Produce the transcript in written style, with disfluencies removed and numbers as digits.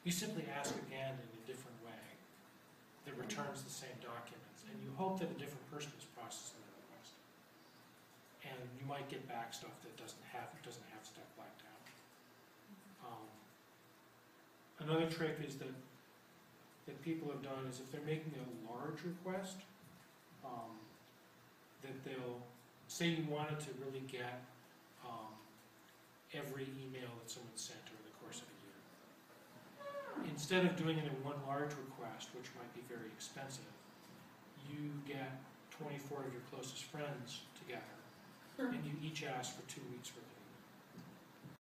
You simply ask again in a different way that returns the same documents, and you hope that a different person is processing the request. And you might get back stuff that doesn't have stuff blacked out. Another trick is that people have done is if they're making a large request, that they'll say you wanted to really get every email that someone sent over the course of a year. Instead of doing it in one large request, which might be very expensive, you get 24 of your closest friends together, and you each ask for 2 weeks worth of